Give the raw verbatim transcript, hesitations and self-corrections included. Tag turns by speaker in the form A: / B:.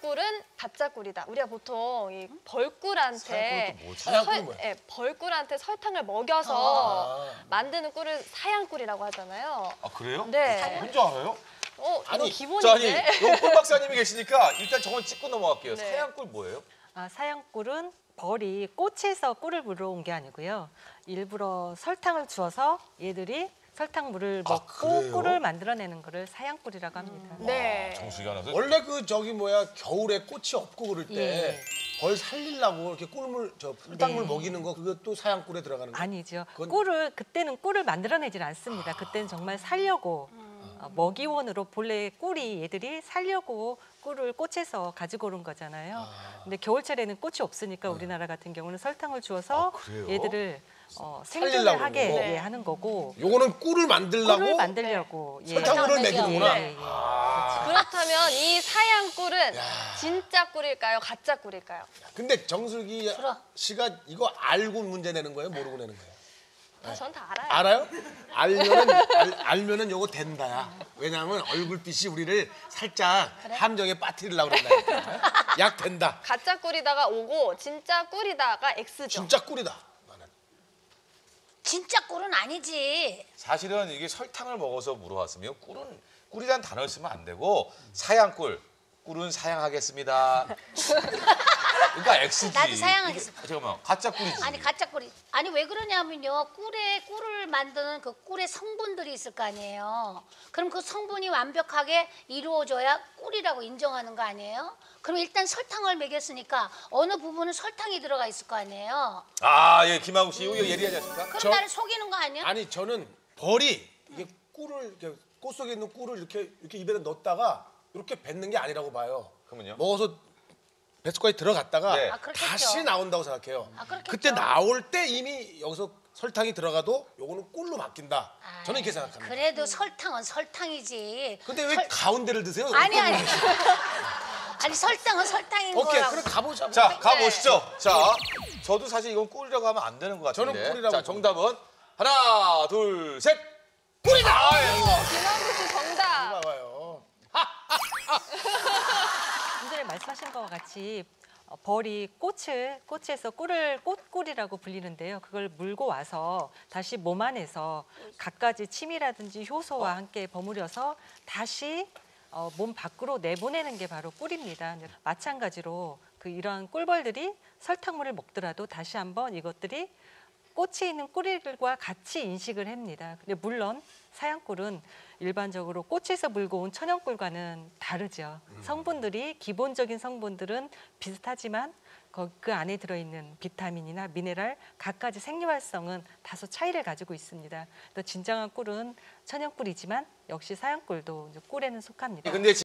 A: 꿀은 가짜 꿀이다. 우리가 보통 이 벌꿀한테
B: 사양꿀은 뭐야?
A: 예, 벌꿀한테 설탕을 먹여서
B: 아.
A: 만드는 꿀을 사양꿀이라고 하잖아요.
C: 아 그래요?
A: 네.
C: 혼자 알아요?
A: 어, 이거
B: 아니,
A: 기본인데.
C: 자, 아니, 요 꿀 박사님이 계시니까 일단 저건 찍고 넘어갈게요.
A: 네.
C: 사양꿀 뭐예요?
D: 아, 사양꿀은 벌이 꽃에서 꿀을 물어온 게 아니고요. 일부러 설탕을 주어서 얘들이 설탕물을
B: 아,
D: 먹고
B: 그래요?
D: 꿀을 만들어내는 거를 사양꿀이라고 합니다.
A: 네.
C: 정수기 하나.
B: 원래 그 저기 뭐야 겨울에 꽃이 없고 그럴 때
D: 예.
B: 벌 살리려고 이렇게 꿀물 저 풀탕물
D: 네.
B: 먹이는 거 그것도 사양꿀에 들어가는 거?
D: 아니죠.
B: 그건-
D: 꿀을 그때는 꿀을 만들어내질 않습니다. 그때는 정말 살려고 어, 먹이원으로 본래 꿀이 얘들이 살려고 꿀을 꽃에서 가지고 오는 거잖아요. 근데 겨울철에는 꽃이 없으니까 우리나라 같은 경우는 설탕을 주어서
C: 아, 그래요?
D: 얘들을 어,
B: 살리려고
D: 생존을 하게
B: 그러고.
D: 예, 하는 거고
B: 요거는 꿀을 만들려고
D: 꿀을 만들려고 예.
B: 설탕물을 먹이는구나.
D: 예, 예.
A: 그렇다면 이 사양꿀은 진짜 꿀일까요? 가짜 꿀일까요?
B: 근데 정수기 씨가 이거 알고 문제 내는 거예요? 모르고 내는 거예요?
A: 아, 전 다 알아요.
B: 알아요? 알면은 알, 알면은 요거 된다야. 왜냐하면 얼굴빛이 우리를 살짝 함정에 빠뜨리려고 그런다니까. 약 된다.
A: 가짜 꿀이다가 오고 진짜 꿀이다가 X죠.
B: 진짜 꿀이다. 나는.
E: 진짜 꿀은 아니지.
C: 사실은 이게 설탕을 먹어서 물어왔으면 꿀은 꿀이란 단어를 쓰면 안 되고 사양꿀. 꿀은 사양하겠습니다. 그러니까 X지.
E: 나도 사양하겠습니다.
C: 이게, 잠깐만, 가짜 꿀이지.
E: 아니 가짜 꿀이. 아니 왜 그러냐면요. 꿀에 꿀을 만드는 그 꿀의 성분들이 있을 거 아니에요. 그럼 그 성분이 완벽하게 이루어져야 꿀이라고 인정하는 거 아니에요? 그럼 일단 설탕을 먹였으니까 어느 부분은 설탕이 들어가 있을 거 아니에요.
C: 아, 예, 김하국 씨, 이거 예리하지 않습니까?
E: 그럼
B: 저-
E: 나를 속이는 거 아니야?
B: 아니 저는 벌이 이게 꿀을 이렇게 꽃 속에 있는 꿀을 이렇게 이렇게 입에 넣었다가 이렇게 뱉는 게 아니라고 봐요.
C: 그러면요?
B: 먹어서 뱃속까지 들어갔다가
C: 네.
E: 아, 그렇겠죠.
B: 다시 나온다고 생각해요.
E: 아, 그렇겠죠.
B: 그때 나올 때 이미 여기서 설탕이 들어가도 요거는 꿀로 바뀐다. 저는 이렇게 생각합니다.
E: 그래도 설탕은 설탕이지.
B: 근데 왜
E: 설-
B: 가운데를 드세요?
E: 아니 아니. 아니 설탕은 설탕인
B: 오케이,
E: 거라고.
B: 그럼 가보자.
C: 자, 가보시죠. 자, 저도 사실 이건 꿀이라고 하면 안 되는 것 같은데.
B: 저는 꿀이라고
C: 자, 정답은 하나, 둘, 셋. 꿀이다! 아, 예.
A: 김한국 씨 정답.
B: 봐봐요.
D: 좀 전에 말씀하신 것과 같이 어, 벌이 꽃을 꽃에서 꿀을 꽃꿀이라고 불리는데요. 그걸 물고 와서 다시 몸 안에서 갖가지 침이라든지 효소와 함께 버무려서 다시 어, 몸 밖으로 내보내는 게 바로 꿀입니다. 마찬가지로 그 이러한 꿀벌들이 설탕물을 먹더라도 다시 한번 이것들이 꽃에 있는 꿀들과 같이 인식을 합니다. 근데 물론 사양꿀은 일반적으로 꽃에서 물고 온 천연꿀과는 다르죠. 성분들이 기본적인 성분들은 비슷하지만 그, 그 안에 들어있는 비타민이나 미네랄, 갖가지 생리활성은 다소 차이를 가지고 있습니다. 또 진정한 꿀은 천연꿀이지만 역시 사양꿀도 이제 꿀에는 속합니다.
C: 근데